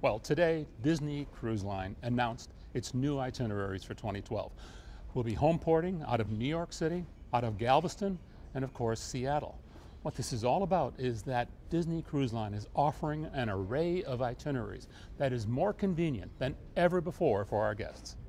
Well, today, Disney Cruise Line announced its new itineraries for 2012. We'll be home porting out of New York City, out of Galveston, and of course, Seattle. What this is all about is that Disney Cruise Line is offering an array of itineraries that is more convenient than ever before for our guests.